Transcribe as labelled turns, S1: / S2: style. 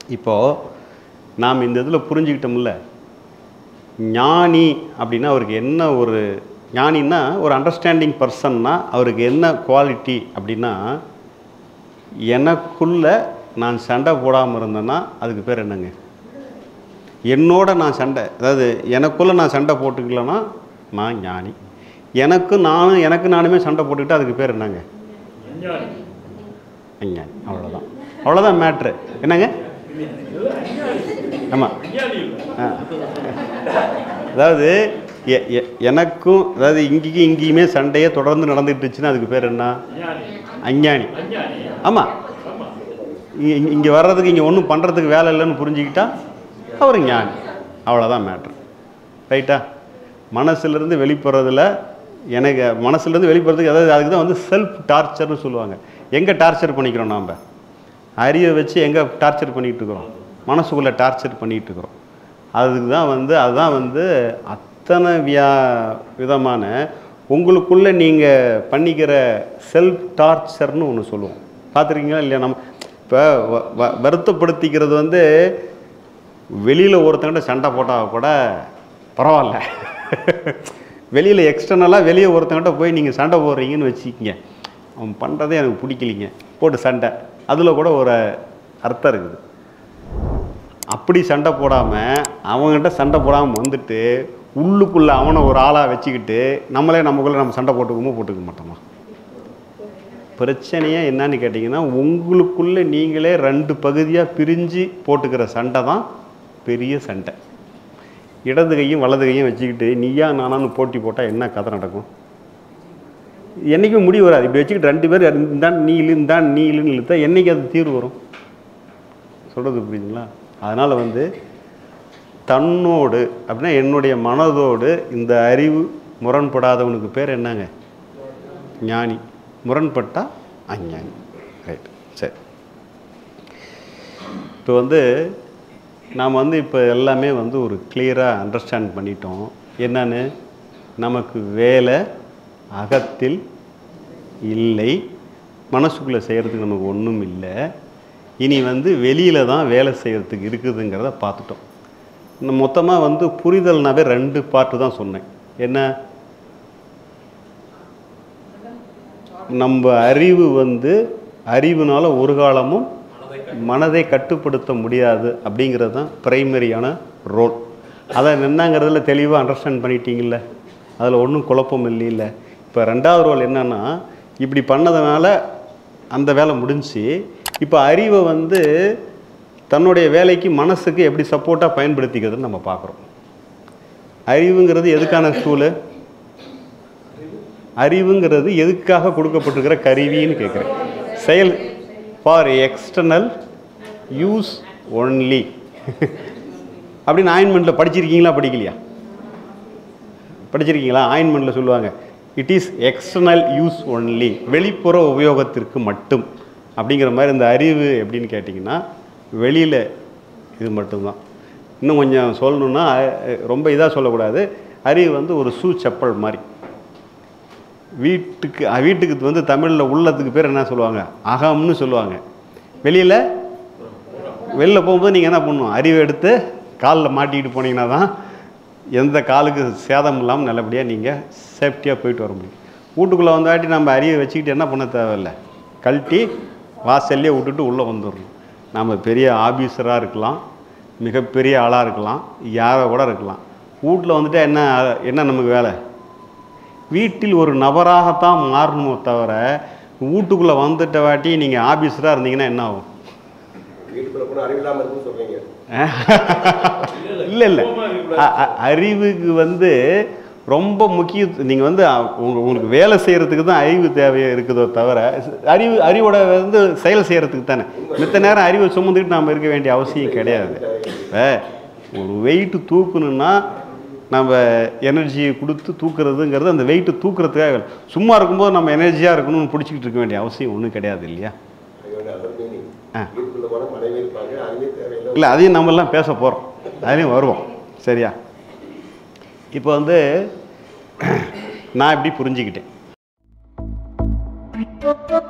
S1: இப்போது நாம் இந்த இதில் புரிஞ்சுக்கிட்டோம்ல, ஞானி அப்படின்னா அவருக்கு என்ன ஒரு ஞானின்னா ஒரு அண்டர்ஸ்டாண்டிங் பர்சன்னா அவருக்கு என்ன குவாலிட்டி அப்படின்னா, எனக்குள்ள நான் சண்டை போடாமல் இருந்தேன்னா அதுக்கு பேர் என்னங்க? என்னோட நான் சண்டை, அதாவது எனக்குள்ளே நான் சண்டை போட்டுக்கலன்னா நான் ஞானி. எனக்கு நானுமே சண்டை போட்டுக்கிட்டு அதுக்கு பேர் என்னங்க? அஞ்ஞானி. அவ்வளோதான் மேட்ரு. என்னங்க? ஆமாம். அதாவது எனக்கும், அதாவது இங்கேயுமே சண்டையே தொடர்ந்து நடந்துட்டுருச்சுன்னா அதுக்கு பேர் என்ன? அஞ்ஞானி. ஆமாம். இங்கே வர்றதுக்கு இங்கே ஒன்றும் பண்ணுறதுக்கு வேலை இல்லைன்னு புரிஞ்சுக்கிட்டா அவர் ஞானி. அவ்வளோதான் மேட்ரு. ரைட்டா? மனசுலேருந்து வெளிப்படுறதில் எனக்கு மனசுலேருந்து வெளிப்படுறதுக்கு, அதாவது அதுக்கு தான் வந்து செல்ஃப் டார்ச்சர்னு சொல்லுவாங்க. எங்கே டார்ச்சர் பண்ணிக்கிறோம்? நாம் அறிவை வச்சு எங்கே டார்ச்சர் பண்ணிகிட்டு இருக்கிறோம்? மனசுக்குள்ளே டார்ச்சர் பண்ணிகிட்டு இருக்கிறோம். அதுதான் வந்து அத்தனை விதமான உங்களுக்குள்ளே நீங்கள் பண்ணிக்கிற செல்ஃப் டார்ச்சர்னு ஒன்று சொல்லுவோம். பார்த்துருக்கீங்களா இல்லையா? நம்ம இப்போ வருத்தப்படுத்திக்கிறது வந்து வெளியில் ஒருத்தங்கிட்ட சண்டை போட்டால் கூட பரவாயில்ல. வெளியில் எக்ஸ்டர்னலாக வெளியே ஒருத்தங்கிட்ட போய் நீங்கள் சண்டை போடுறீங்கன்னு வச்சுக்கிங்க, அவன் பண்ணுறதே எனக்கு பிடிக்கலிங்க, போட்டு சண்டை, அதில் கூட ஒரு அர்த்தம் இருக்குது. அப்படி சண்டை போடாமல் அவங்ககிட்ட சண்டை போடாமல் வந்துட்டு உள்ளுக்குள்ளே அவனை ஒரு ஆளாக வச்சுக்கிட்டு நமக்குள்ளே நம்ம சண்டை போட்டுக்க மாட்டோமா? பிரச்சனையே என்னன்னு கேட்டிங்கன்னா, உங்களுக்குள்ளே நீங்களே 2 பகுதியாக பிரிஞ்சு போட்டுக்கிற சண்டை தான் பெரிய சண்டை. இடது கையும் வலது கையும் வச்சுக்கிட்டு நீயா நானான்னு போட்டி போட்டால் என்ன கதை நடக்கும்? என்றைக்குமே முடிவு வராது. இப்படி வச்சுக்கிட்டு 2 பேர் இந்தான் நீளுன்னு இழுத்தா என்றைக்கு அது தீர்வு வரும்? சொல்கிறது புரியுதுங்களா? அதனால் வந்து தன்னோடு அப்படின்னா என்னுடைய மனதோடு இந்த அறிவு முரண்படாதவனுக்கு பேர் என்னங்க? ஞானி. முரண்பட்டால் அஞ்ஞானி. ரைட். சரி. இப்போ வந்து நாம் வந்து இப்போ எல்லாமே வந்து ஒரு கிளியராக அண்டர்ஸ்டாண்ட் பண்ணிட்டோம். என்னன்னு, நமக்கு வேலை அகத்தில் இல்லை, மனசுக்குள்ளே செய்கிறதுக்கு நமக்கு ஒன்றும் இல்லை. இனி வந்து வெளியில் தான் வேலை செய்கிறதுக்கு இருக்குதுங்கிறத பார்த்துட்டோம். மொத்தமாக வந்து புரிதல்னாவே 2 பார்ட்டு தான் சொன்னேன். என்ன? நம்ம அறிவு வந்து அறிவுனால ஒரு காலமும் மனதை கட்டுப்படுத்த முடியாது அப்படிங்கிறது தான் பிரைமரியான ரோல். அதை என்னங்கிறதுல தெளிவாக அண்டர்ஸ்டாண்ட் பண்ணிட்டீங்கல்ல? அதில் ஒன்றும் குழப்பம் இல்லைல்ல? இப்போ 2வது ரோல் என்னன்னா, இப்படி பண்ணதுனால அந்த வேலை முடிஞ்சு, இப்போ அறிவை வந்து தன்னுடைய வேலைக்கு மனசுக்கு எப்படி சப்போர்ட்டாக பயன்படுத்திக்கிறதுன்னு நம்ம பார்க்குறோம். அறிவுங்கிறது எதுக்கான ஸ்டூலு? அறிவுங்கிறது எதுக்காக கொடுக்கப்பட்டிருக்கிற கருவின்னு கேட்குறேன். செயல் ஃபார் எக்ஸ்டர்னல் யூஸ் ஒன்லி அப்படின்னு ஆயின்மெண்ட்டில் படிச்சிருக்கீங்களா? படிக்கலையா? படிச்சிருக்கீங்களா? ஆயின்மெண்ட்டில் சொல்லுவாங்க, it is external use only, வெளிப்புற உபயோகத்திற்கு மட்டும் அப்படிங்கிற மாதிரி. இந்த அறிவு எப்படின்னு கேட்டிங்கன்னா வெளியில் இது மட்டும்தான். இன்னும் கொஞ்சம் சொல்லணுன்னா, ரொம்ப இதாக சொல்லக்கூடாது, அறிவு வந்து ஒரு செப்பல் மாதிரி. வீட்டுக்கு வந்து தமிழில் உள்ளத்துக்கு பேர் என்ன சொல்லுவாங்க? அகம்னு சொல்லுவாங்க. வெளியில் போகும்போது நீங்கள் என்ன பண்ணணும்? அறிவை எடுத்து காலில் மாட்டிக்கிட்டு போனீங்கன்னா தான் எந்த காலுக்கு சேதம் இல்லாமல் நல்லபடியாக நீங்கள் சேஃப்டியாக போயிட்டு வர முடியும். வீட்டுக்குள்ளே வந்தாட்டி நம்ம அறிவை வச்சுக்கிட்டு என்ன பண்ண தேவையில்லை, கழட்டி வாசல்லே விட்டுட்டு உள்ளே வந்துடணும். நம்ம பெரிய ஆஃபீஸராக இருக்கலாம், மிகப்பெரிய ஆளாக இருக்கலாம், யாரை கூட இருக்கலாம். வீட்டில் வந்துட்டு என்ன நமக்கு வேலை? வீட்டில் ஒரு நபராகத்தான் மாறணுமோ தவிர, வீட்டுக்குள்ளே வந்துட்ட வாட்டி நீங்கள் ஆஃபீஸராக இருந்தீங்கன்னா என்ன ஆகும்? இல்லை அறிவுக்கு வந்து ரொம்ப முக்கியம். நீங்கள் வந்து உங்களுக்கு வேலை செய்கிறதுக்கு தான் அறிவு தேவையாக இருக்குதோ தவிர, அறிவோட வந்து செயல் செய்கிறதுக்கு தானே. மித்த நேரம் அறிவை சுமந்துக்கிட்டு நாம் இருக்க வேண்டிய அவசியம் கிடையாது. ஒரு வெயிட்டு தூக்கணுன்னா நம்ம எனர்ஜியை கொடுத்து தூக்குறதுங்கிறது அந்த வெயிட்டு தூக்குறதுக்காக. சும்மா இருக்கும்போது நம்ம எனர்ஜியாக இருக்கணும்னு பிடிச்சிக்கிட்டு இருக்க வேண்டிய அவசியம் ஒன்றும் கிடையாது இல்லையா? இல்லை, அதையும் நம்மெல்லாம் பேச போகிறோம், அதையும் வருவோம். சரியா? இப்போ வந்து நான் இப்படி புரிஞ்சுக்கிட்டேன்.